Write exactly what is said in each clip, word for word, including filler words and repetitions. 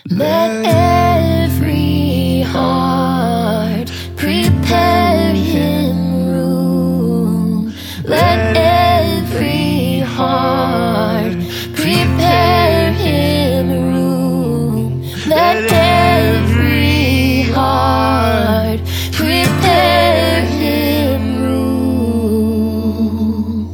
Let every heart prepare him room. Let every heart prepare him room. Let every heart prepare him room.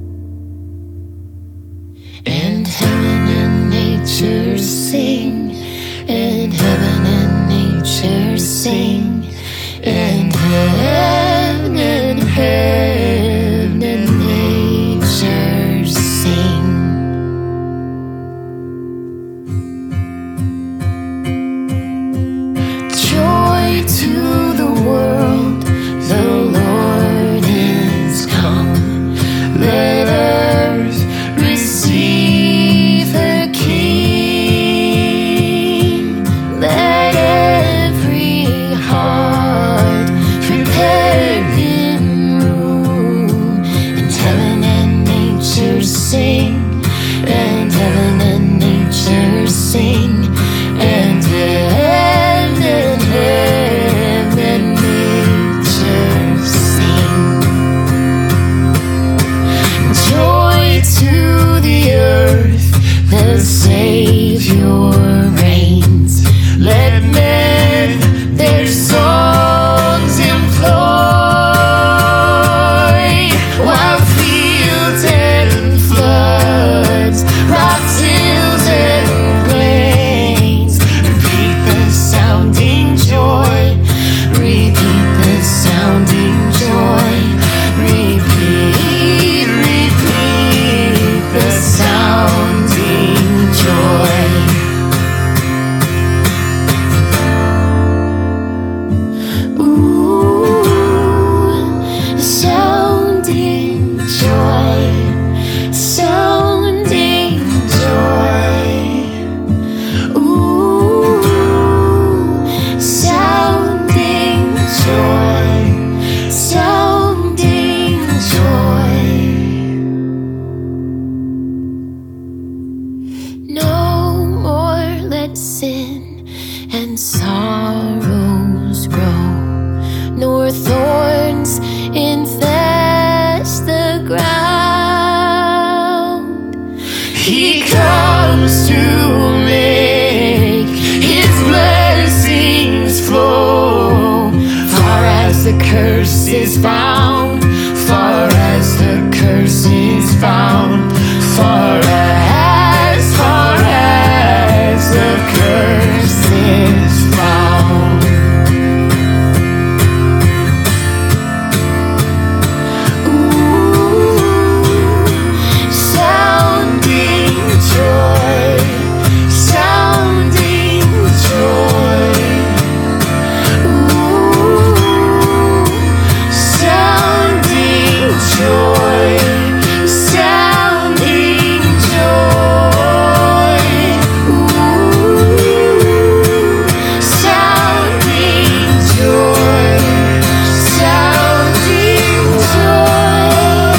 And heaven and nature sing, and heaven and nature sing, and heaven and heaven and nature sing. Joy to the world, the Lord is come. Let earth receive her King. Let every heart prepare him room. And heaven and nature sing, and heaven and nature sing, and heaven and heaven and nature sing. Joy to the earth, the Savior reigns. Let men their songs employ, while fields and floods, rocks, hills and plains repeat the sounding joy, repeat the sounding joy, repeat, repeat the sounding joy. Ooh, sounding joy, sounding joy. Ooh, sounding joy, sounding joy. No more let sin and sorrows grow, nor thorns infest the ground. He comes to make his blessings flow, far as the curse is found, far as the curse is found, far as, far as the curse is found. Sounding joy, sounding joy. Ooh, sounding joy, sounding joy. Ooh, sounding joy, sounding joy.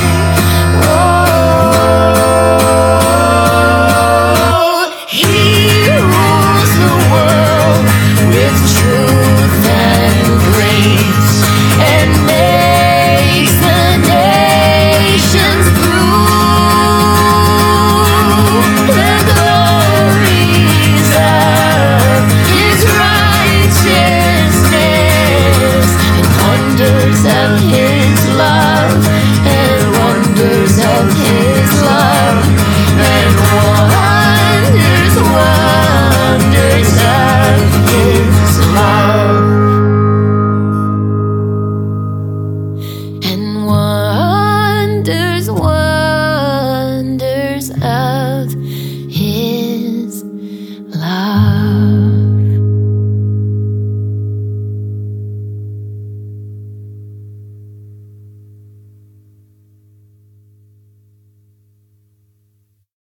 Oh, he rules the world with truth and grace, and makes the nations prove the glories of his righteousness, and wonders of his love, and wonders of his love, and wonders, wonders of his love, and wonders, wonders of his love.